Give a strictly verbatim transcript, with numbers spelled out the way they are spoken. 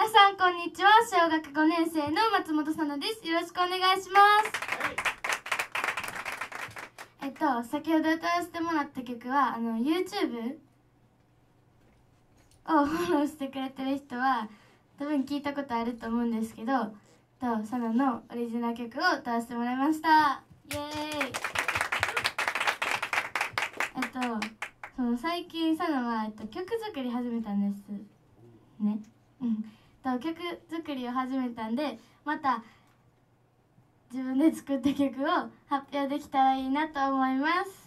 皆さんこんにちは。小学ごねん生の松本さなです。よろしくお願いします。えっと先ほど歌わせてもらった曲はあの YouTube をフォローしてくれてる人は多分聞いたことあると思うんですけど、とサナのオリジナル曲を歌わせてもらいました。イエーイ。えっとその最近サナは、えっと、曲作り始めたんですね。うんと曲作りを始めたんで、また自分で作った曲を発表できたらいいなと思います。